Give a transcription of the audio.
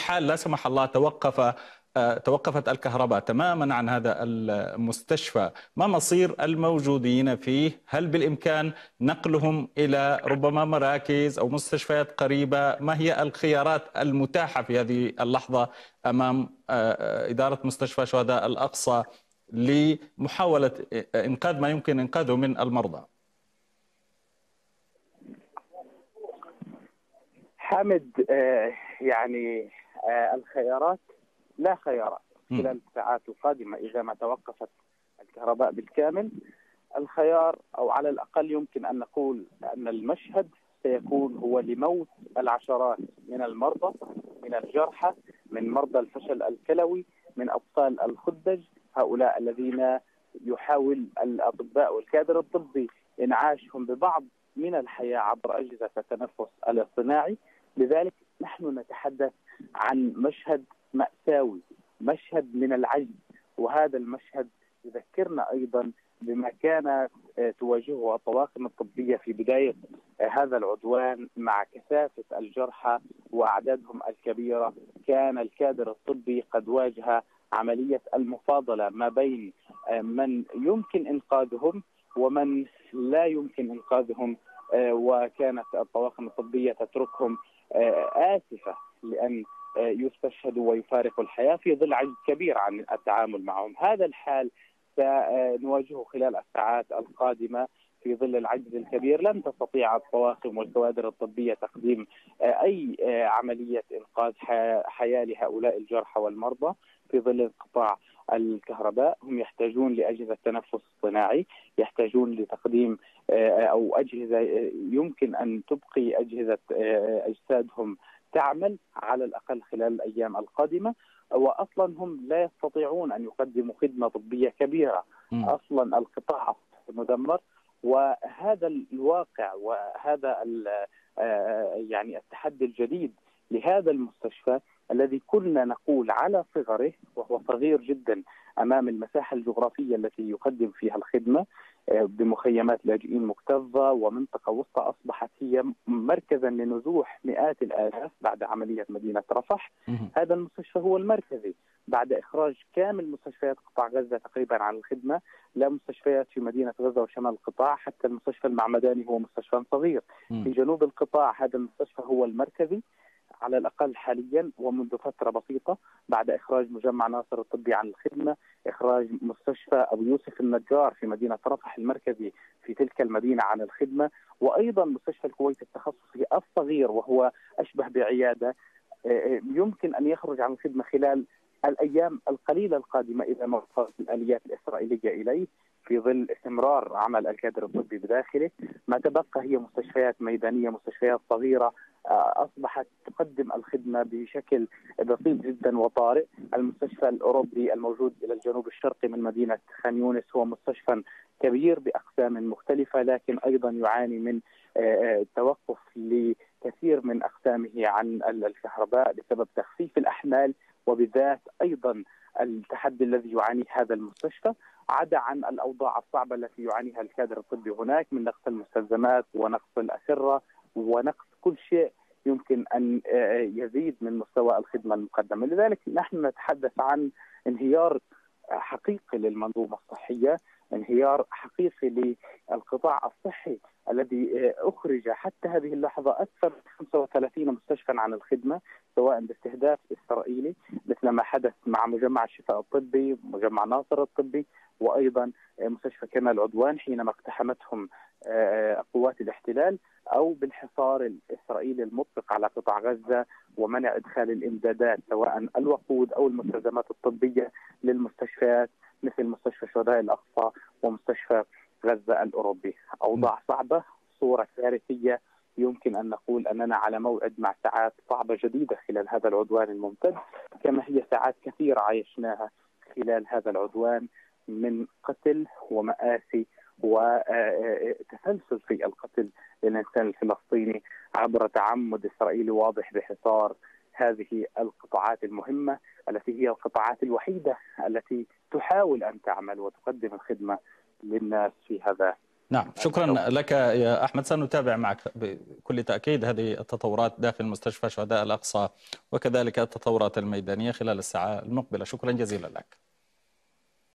حال لا سمح الله توقفت الكهرباء تماما عن هذا المستشفى، ما مصير الموجودين فيه؟ هل بالإمكان نقلهم إلى ربما مراكز أو مستشفيات قريبة؟ ما هي الخيارات المتاحة في هذه اللحظة أمام إدارة مستشفى شهداء الأقصى لمحاولة إنقاذ ما يمكن إنقاذه من المرضى؟ حامد، يعني الخيارات لا خيارات خلال الساعات القادمة إذا ما توقفت الكهرباء بالكامل. الخيار أو على الأقل يمكن أن نقول أن المشهد سيكون هو لموت العشرات من المرضى، من الجرحى، من مرضى الفشل الكلوي، من أطفال الخدج، هؤلاء الذين يحاول الأطباء والكادر الطبي إنعاشهم ببعض من الحياة عبر أجهزة التنفس الاصطناعي. لذلك نحن نتحدث عن مشهد مأساوي، مشهد من العجز، وهذا المشهد يذكرنا أيضا بما كانت تواجهه الطواقم الطبية في بداية هذا العدوان مع كثافة الجرحى وأعدادهم الكبيرة. كان الكادر الطبي قد واجه عملية المفاضلة ما بين من يمكن إنقاذهم ومن لا يمكن إنقاذهم، وكانت الطواقم الطبية تتركهم آسفة لأن يستشهدوا ويفارقوا الحياة في ظل عجز كبير عن التعامل معهم. هذا الحال سنواجهه خلال الساعات القادمة في ظل العجز الكبير. لن تستطيع الطواقم والكوادر الطبية تقديم أي عملية إنقاذ حياة لهؤلاء الجرحى والمرضى في ظل انقطاع الكهرباء. هم يحتاجون لأجهزة تنفس اصطناعي، يحتاجون لتقديم أو أجهزة يمكن أن تبقي أجسادهم تعمل على الأقل خلال الأيام القادمة. وأصلا هم لا يستطيعون أن يقدموا خدمة طبية كبيرة، أصلا القطاع مدمر. وهذا الواقع وهذا يعني التحدي الجديد لهذا المستشفى الذي كنا نقول على صغره، وهو صغير جدا أمام المساحة الجغرافية التي يقدم فيها الخدمة بمخيمات لاجئين مكتظة ومنطقة وسطى، أصبحت هي مركزا لنزوح مئات الآلاف بعد عملية مدينة رفح. هذا المستشفى هو المركزي بعد إخراج كامل مستشفيات قطاع غزة تقريبا عن الخدمة. لا مستشفيات في مدينة غزة وشمال القطاع، حتى المستشفى المعمداني هو مستشفى صغير. في جنوب القطاع هذا المستشفى هو المركزي على الأقل حاليا، ومنذ فترة بسيطة بعد إخراج مجمع ناصر الطبي عن الخدمة، إخراج مستشفى أبو يوسف النجار في مدينة رفح المركزي في تلك المدينة عن الخدمة، وأيضا مستشفى الكويت التخصصي الصغير وهو أشبه بعيادة يمكن أن يخرج عن الخدمة خلال الأيام القليلة القادمة إذا ما وصلت الآليات الإسرائيلية إليه في ظل استمرار عمل الكادر الطبي بداخله. ما تبقى هي مستشفيات ميدانية، مستشفيات صغيرة أصبحت تقدم الخدمة بشكل بسيط جدا وطارئ. المستشفى الأوروبي الموجود إلى الجنوب الشرقي من مدينة خان يونس هو مستشفى كبير بأقسام مختلفة، لكن أيضا يعاني من توقف لكثير من أقسامه عن الكهرباء بسبب تخفيف الأحمال، وبذات أيضا التحدي الذي يعانيه هذا المستشفى، عدا عن الأوضاع الصعبة التي يعانيها الكادر الطبي هناك من نقص المستلزمات ونقص الأسرة ونقص كل شيء يمكن أن يزيد من مستوى الخدمة المقدمة. لذلك نحن نتحدث عن انهيار حقيقي للمنظومة الصحية، انهيار حقيقي للقطاع الصحي الذي أخرج حتى هذه اللحظة أكثر من 35 مستشفى عن الخدمة، سواء باستهداف إسرائيلي مثل ما حدث مع مجمع الشفاء الطبي، مجمع ناصر الطبي، وأيضا مستشفى كمال عدوان حينما اقتحمتهم قوات الاحتلال، أو بالحصار الإسرائيلي المطلق على قطاع غزة ومنع إدخال الإمدادات سواء الوقود أو المستلزمات الطبية للمستشفيات مثل مستشفى شهداء الأقصى ومستشفى غزة الأوروبي. أوضاع صعبة، صورة كارثية. يمكن أن نقول أننا على موعد مع ساعات صعبة جديدة خلال هذا العدوان الممتد، كما هي ساعات كثيرة عايشناها خلال هذا العدوان من قتل ومآسي وتسلسل في القتل للإنسان الفلسطيني عبر تعمد إسرائيلي واضح بحصار هذه القطاعات المهمة التي هي القطاعات الوحيدة التي تحاول أن تعمل وتقدم الخدمة للناس في هذا نعم، شكرا لك يا أحمد. سنتابع معك بكل تأكيد هذه التطورات داخل مستشفى شهداء الأقصى وكذلك التطورات الميدانية خلال الساعة المقبلة. شكرا جزيلا لك.